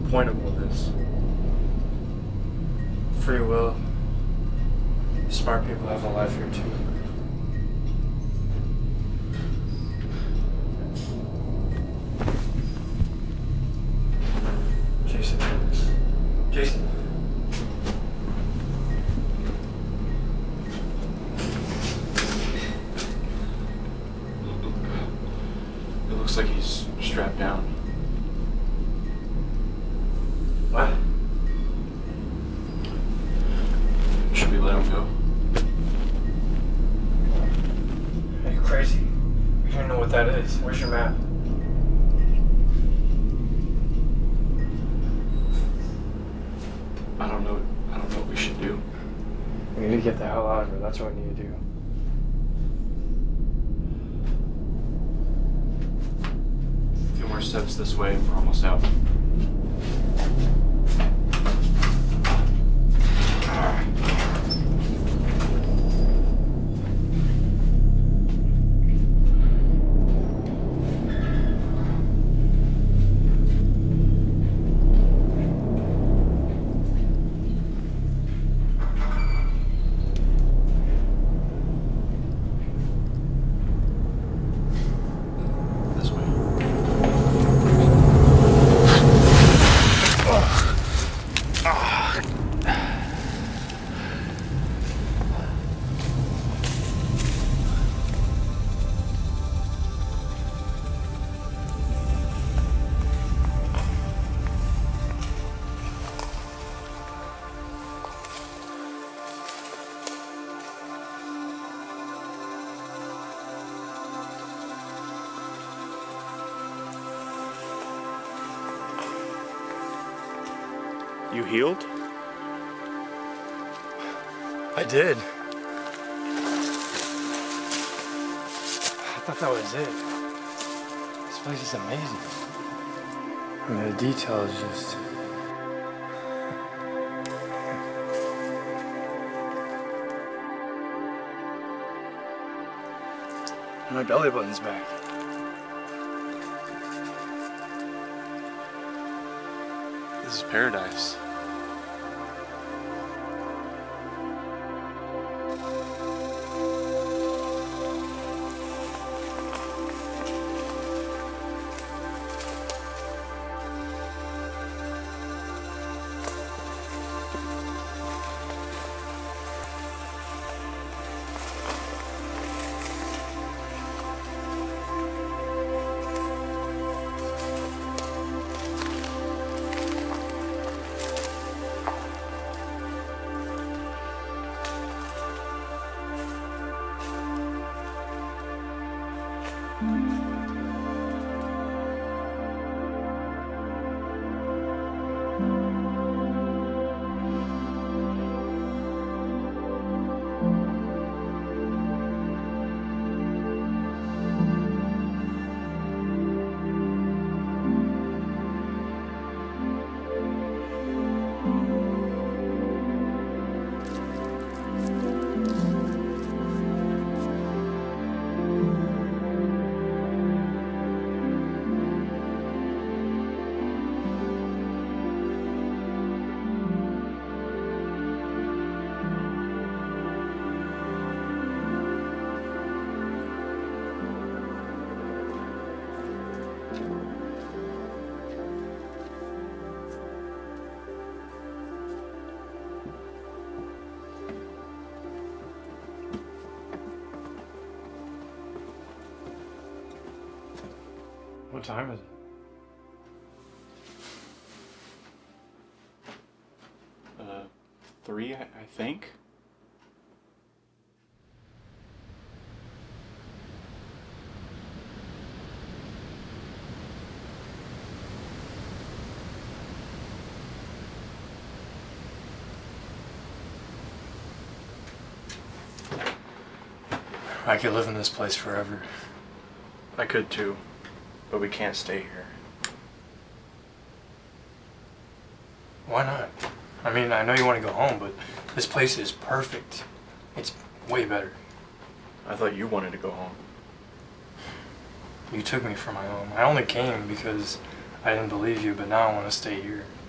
point of all this? Free will. Smart people have a life here too. Jason. Jason. It looks like he's strapped down. What? Should we let him go? Are you crazy? You don't know what that is. Where's your map? I don't know what we should do. We need to get the hell out of here. That's what we need to do. A few more steps this way and we're almost out. You healed? I did. I thought that was it. This place is amazing. I mean, the detail is just... My belly button's back. This is paradise. What time is it? 3, I think. I could live in this place forever. I could too, but we can't stay here. Why not? I mean, I know you want to go home, but this place is perfect. It's way better. I thought you wanted to go home. You took me from my home. I only came because I didn't believe you, but now I want to stay here.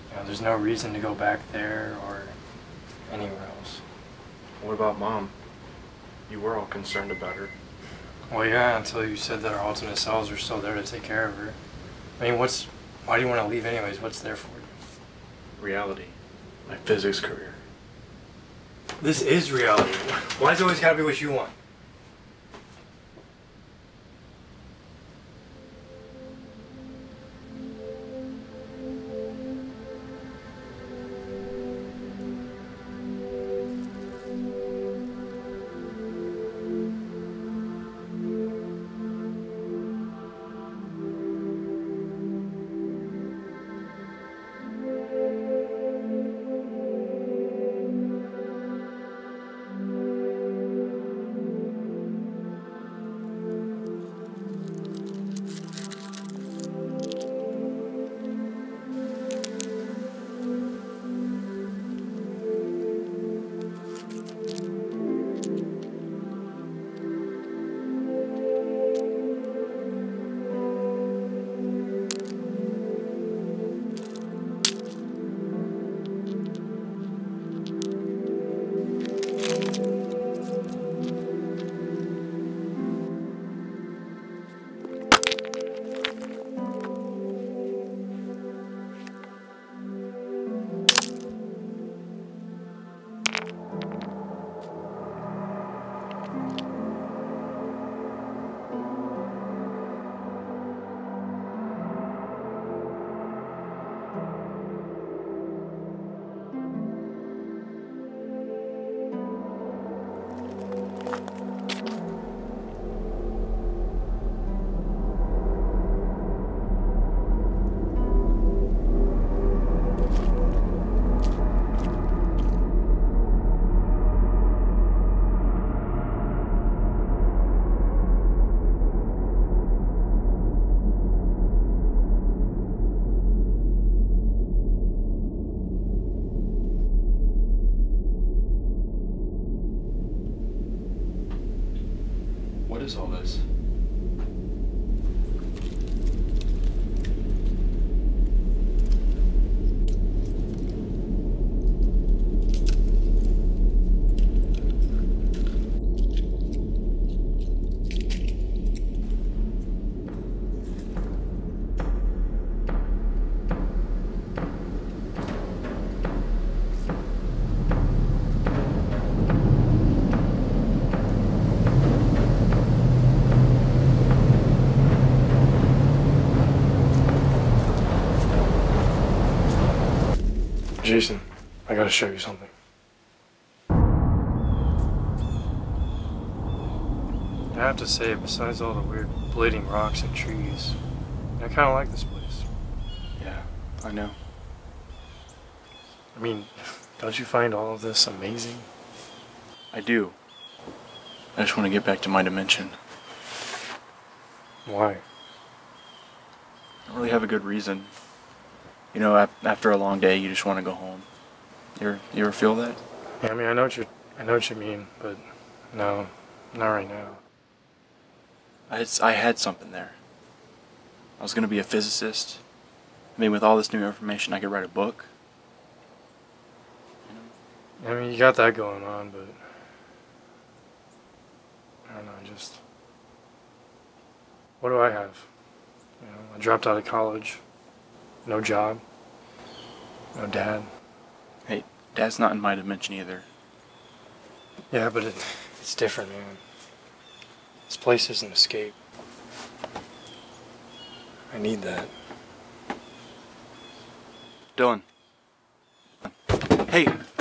You know, there's no reason to go back there or anywhere else. What about Mom? You were all concerned about her. Well, yeah, until you said that our alternate selves were still there to take care of her. I mean, why do you want to leave anyways? What's there for you? Reality. My physics career. This is reality. Why's it always gotta be what you want? What is all this? Jason, I gotta show you something. I have to say, besides all the weird bleeding rocks and trees, I kinda like this place. Yeah, I know. I mean, don't you find all of this amazing? I do. I just want to get back to my dimension. Why? I don't really have a good reason. You know, after a long day, you just want to go home. You ever feel that? Yeah, I mean, I know what you mean, but no, not right now. I had something there. I was gonna be a physicist. I mean, with all this new information, I could write a book. I mean, you got that going on, but I don't know, just what do I have? You know, I dropped out of college, no job, no dad. Hey, Dad's not in my dimension either. Yeah, but it's different, man. This place is an escape. I need that. Dylan. Hey!